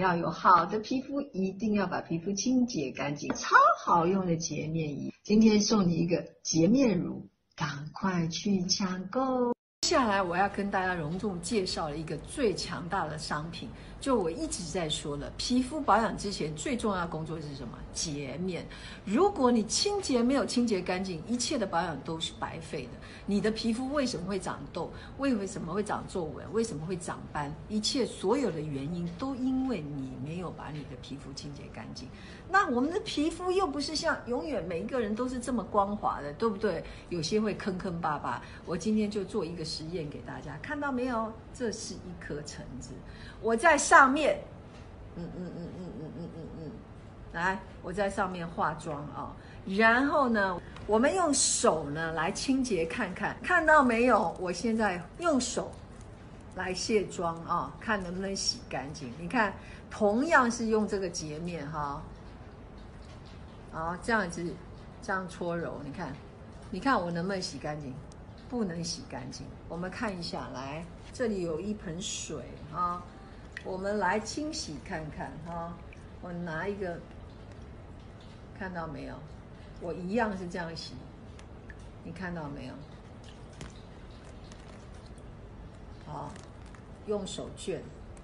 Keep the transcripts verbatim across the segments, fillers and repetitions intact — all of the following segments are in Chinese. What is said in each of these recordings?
要有好的皮肤，一定要把皮肤清洁干净，超好用的洁面仪。今天送你一个洁面乳，赶快去抢购。 接下来我要跟大家隆重介绍一个最强大的商品，就我一直在说的，皮肤保养之前最重要的工作是什么？洁面。如果你清洁没有清洁干净，一切的保养都是白费的。你的皮肤为什么会长痘？为什么会长皱纹？为什么会长斑？一切所有的原因都因为你没有把你的皮肤清洁干净。那我们的皮肤又不是像永远每一个人都是这么光滑的，对不对？有些会坑坑巴巴。我今天就做一个实验给大家，看到没有？这是一颗橙子，我在上面，嗯嗯嗯嗯嗯嗯嗯嗯，来，我在上面化妆啊、哦，然后呢，我们用手呢来清洁看看，看到没有？我现在用手来卸妆啊、哦，看能不能洗干净。你看，同样是用这个洁面哈。好，这样子，这样搓揉，你看，你看我能不能洗干净？不能洗干净。我们看一下，来，这里有一盆水啊，我们来清洗看看哈。我拿一个，看到没有？我一样是这样洗，你看到没有？好，用手绢。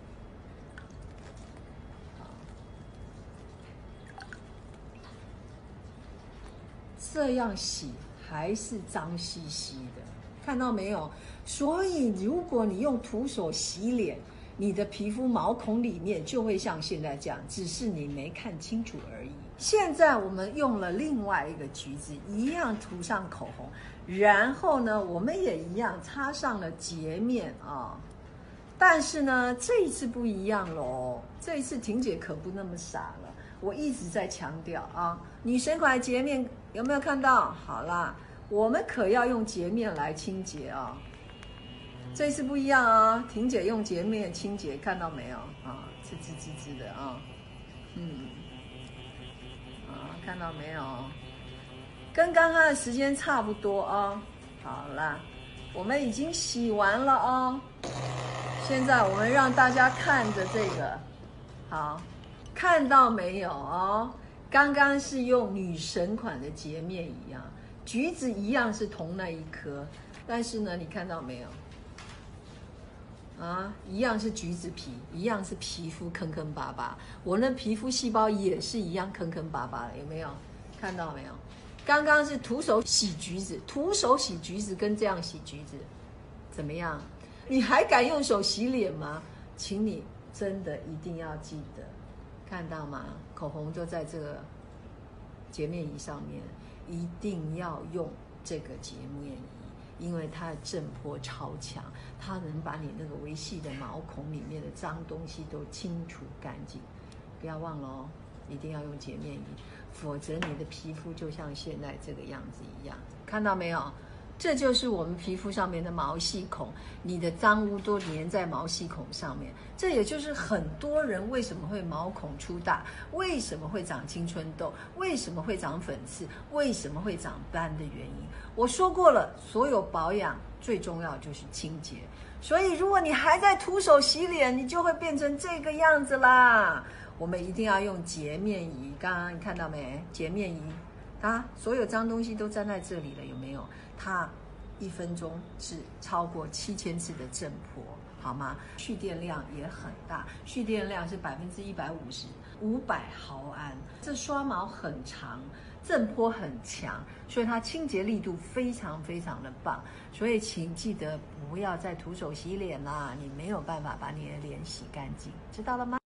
这样洗还是脏兮兮的，看到没有？所以如果你用徒手洗脸，你的皮肤毛孔里面就会像现在这样，只是你没看清楚而已。现在我们用了另外一个橘子，一样涂上口红，然后呢，我们也一样擦上了洁面啊。但是呢，这一次不一样咯，这一次婷姐可不那么傻了。我一直在强调啊，女神款洁面有没有看到？好啦，我们可要用洁面来清洁啊。这次不一样啊，婷姐用洁面清洁，看到没有啊？滋滋滋滋的啊，嗯，啊，看到没有？跟刚刚的时间差不多啊。好啦，我们已经洗完了啊。现在我们让大家看着这个，好。看到没有哦？刚刚是用女神款的洁面仪啊，橘子一样是同那一颗，但是呢，你看到没有？啊，一样是橘子皮，一样是皮肤坑坑巴巴，我那皮肤细胞也是一样坑坑巴巴的，有没有？看到没有？刚刚是徒手洗橘子，徒手洗橘子跟这样洗橘子，怎么样？你还敢用手洗脸吗？请你真的一定要记得。看到吗？口红就在这个洁面仪上面，一定要用这个洁面仪，因为它的震波超强，它能把你那个微细的毛孔里面的脏东西都清除干净。不要忘了哦，一定要用洁面仪，否则你的皮肤就像现在这个样子一样。看到没有？这就是我们皮肤上面的毛细孔，你的脏污都粘在毛细孔上面。这也就是很多人为什么会毛孔粗大，为什么会长青春痘，为什么会长粉刺，为什么会长斑的原因。我说过了，所有保养最重要就是清洁。所以如果你还在徒手洗脸，你就会变成这个样子啦。我们一定要用洁面仪，刚刚你看到没？洁面仪。它所有脏东西都粘在这里了，有没有？它一分钟是超过七千次的震波，好吗？蓄电量也很大，蓄电量是百分之一百五十，五百毫安。这刷毛很长，震波很强，所以它清洁力度非常非常的棒。所以请记得不要再徒手洗脸啦，你没有办法把你的脸洗干净，知道了吗？